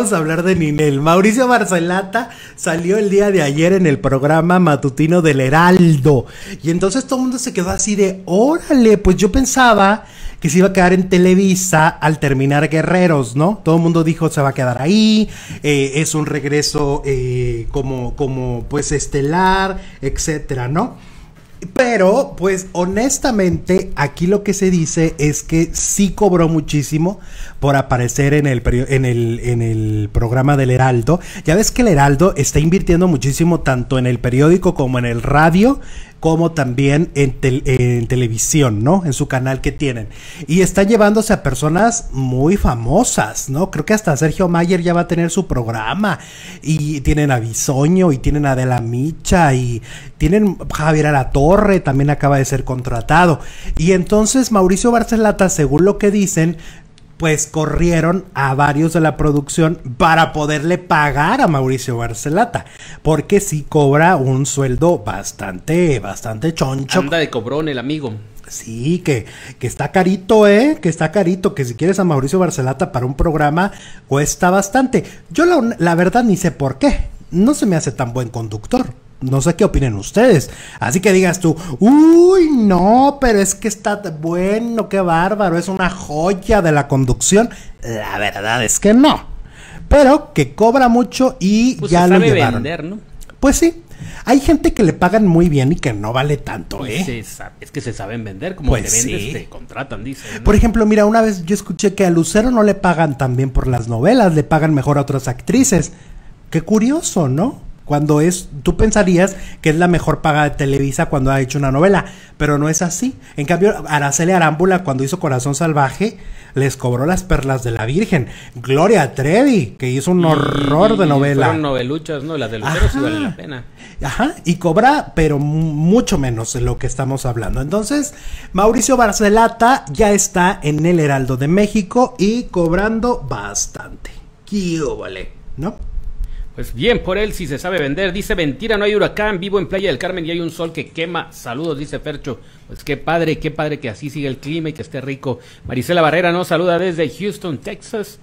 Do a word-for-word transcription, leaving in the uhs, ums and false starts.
vamos a hablar de Ninel. Mauricio Barcelata salió el día de ayer en el programa matutino del Heraldo. Y entonces todo el mundo se quedó así de, órale, pues yo pensaba que se iba a quedar en Televisa al terminar Guerreros, ¿no? Todo el mundo dijo se va a quedar ahí, eh, es un regreso eh, como, como pues estelar, etcétera, ¿no? Pero, pues, honestamente, aquí lo que se dice es que sí cobró muchísimo por aparecer en el, en el, en el programa del Heraldo. Ya ves que el Heraldo está invirtiendo muchísimo tanto en el periódico como en el radio, como también en, tel en televisión, ¿no? En su canal que tienen. Y está llevándose a personas muy famosas, ¿no? Creo que hasta Sergio Mayer ya va a tener su programa. Y tienen a Bisoño, y tienen a Adela Micha, y tienen Javier Alatorre, también acaba de ser contratado. Y entonces Mauricio Barcelata, según lo que dicen, pues corrieron a varios de la producción para poderle pagar a Mauricio Barcelata, porque sí cobra un sueldo bastante, bastante choncho. Anda de cobrón el amigo. Sí, que, que está carito, ¿eh? Que está carito, que si quieres a Mauricio Barcelata para un programa cuesta bastante. Yo la, la verdad ni sé por qué, no se me hace tan buen conductor. No sé qué opinen ustedes. Así que digas tú, uy, no, pero es que está bueno, qué bárbaro, es una joya de la conducción. La verdad es que no. Pero que cobra mucho y pues ya lo llevaron. Vender, ¿no? Pues sí. Hay gente que le pagan muy bien y que no vale tanto, ¿eh? Se sabe, es que se saben vender, como pues te vendes, sí. Te contratan, dicen, ¿no? Por ejemplo, mira, una vez yo escuché que a Lucero no le pagan tan bien por las novelas, le pagan mejor a otras actrices. Qué curioso, ¿no? Cuando es, tú pensarías que es la mejor paga de Televisa cuando ha hecho una novela, pero no es así. En cambio, Araceli Arámbula, cuando hizo Corazón Salvaje, les cobró las perlas de la Virgen. Gloria Trevi, que hizo un horror y, de novela. Fueron noveluchas, ¿no? Las de Lucero sí valen la pena. Ajá, y cobra, pero mucho menos de lo que estamos hablando. Entonces, Mauricio Barcelata ya está en el Heraldo de México y cobrando bastante. ¡Qué vale! ¿No? Pues bien, por él si se sabe vender. Dice, mentira, no hay huracán, vivo en Playa del Carmen y hay un sol que quema. Saludos, dice Fercho. Pues qué padre, qué padre que así siga el clima y que esté rico. Marisela Barrera nos saluda desde Houston, Texas.